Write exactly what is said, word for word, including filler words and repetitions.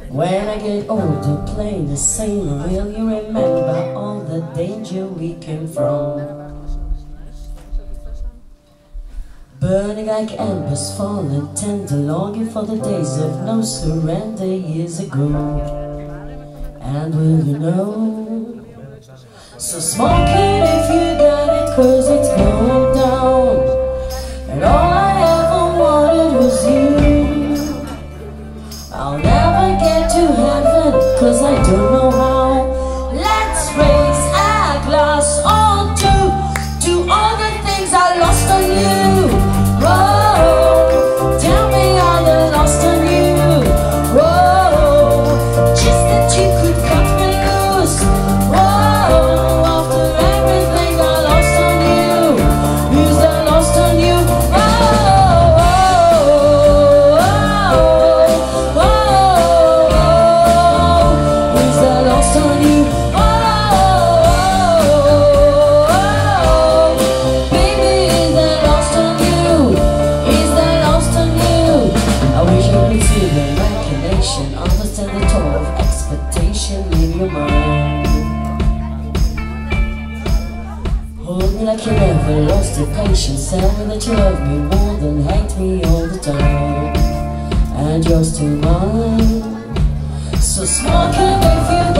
When I get older, play the same. Will you remember all the danger we came from? Burning like embers, falling tender, longing for the days of no surrender years ago. And will you know? So smoke it if you got it, cause it's going down. And all I ever wanted was you. I'll never get to heaven, cause I don't know how. Let's raise a glass on to, to all the things I lost on you. Whoa, tell me how I lost on you. Whoa, just that you could cut me loose. Whoa, after everything I lost on you, is I lost on you. Whoa, whoa, whoa, whoa, is I lost on you. Understand the toll of expectation in your mind. Hold me like you never lost your patience. Tell me that you love me more than hate me all the time. And yours to mine. So smoke it if you